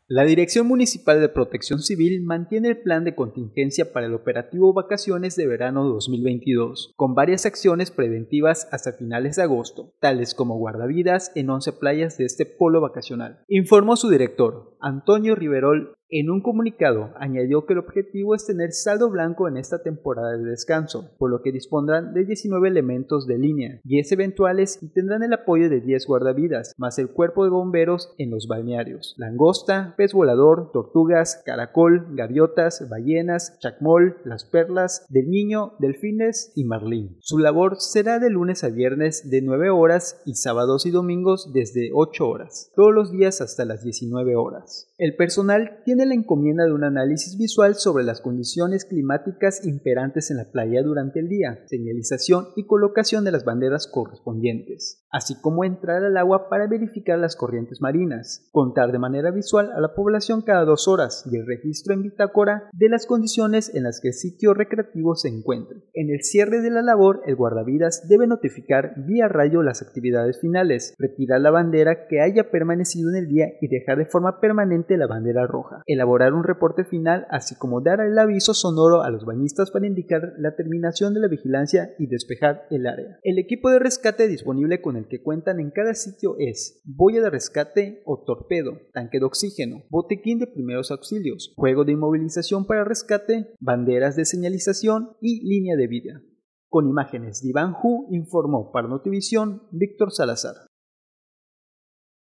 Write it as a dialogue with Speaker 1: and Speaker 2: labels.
Speaker 1: La Dirección Municipal de Protección Civil mantiene el plan de contingencia para el operativo Vacaciones de Verano 2022, con varias acciones preventivas hasta finales de agosto, tales como guardavidas en 11 playas de este polo vacacional. Informó su director, Antonio Riverol. En un comunicado, añadió que el objetivo es tener saldo blanco en esta temporada de descanso, por lo que dispondrán de 19 elementos de línea, 10 eventuales y tendrán el apoyo de 10 guardavidas, más el cuerpo de bomberos en los balnearios: langosta, pez volador, tortugas, caracol, gaviotas, ballenas, chacmol, las perlas, del niño, delfines y marlín. Su labor será de lunes a viernes de 9 horas y sábados y domingos desde 8 horas, todos los días hasta las 19 horas. El personal tiene la encomienda de un análisis visual sobre las condiciones climáticas imperantes en la playa durante el día, señalización y colocación de las banderas correspondientes, así como entrar al agua para verificar las corrientes marinas, contar de manera visual a la población cada 2 horas y el registro en bitácora de las condiciones en las que el sitio recreativo se encuentre. En el cierre de la labor, el guardavidas debe notificar vía radio las actividades finales, retirar la bandera que haya permanecido en el día y dejar de forma permanente la bandera roja, elaborar un reporte final, así como dar el aviso sonoro a los bañistas para indicar la terminación de la vigilancia y despejar el área. El equipo de rescate disponible con el que cuentan en cada sitio es boya de rescate o torpedo, tanque de oxígeno, botequín de primeros auxilios, juego de inmovilización para rescate, banderas de señalización y línea de vida. Con imágenes de Iván Hu, informó para Notivisión Víctor Salazar.